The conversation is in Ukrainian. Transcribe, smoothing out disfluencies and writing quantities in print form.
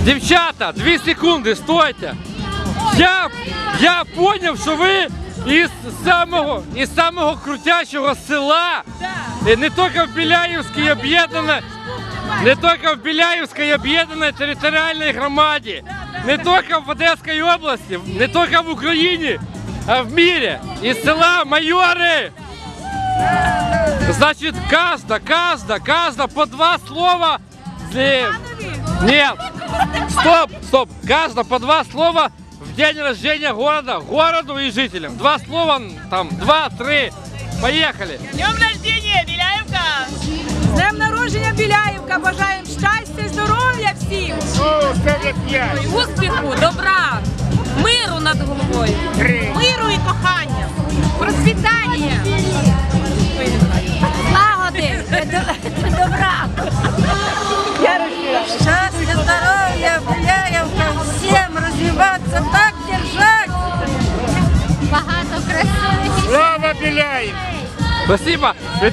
Девчата, 2 секунди, стойте. Я понял, що ви із самого крутящого села, не тільки в Біляївській об'єднаної територіальній громаді, не тільки в Одеській області, не тільки в Україні, а в мире. Из села Майори. Значит, каждая по 2 слова. Нет, стоп. Каждая по 2 слова в день рождения городу и жителям. 2 слова, там, 2-3. Поехали. З днем рождения, Біляївка! З днем народження, Біляївка! Бажаємо щастя і здоров'я всім! Успіху, добра, миру над головою, миру і кохання, процвітання, Злагоди! Добра! Счастья, здоровья, Біляївка, всем развиваться, так держать! Багато красивих! Слава Біляїв! Спасибо.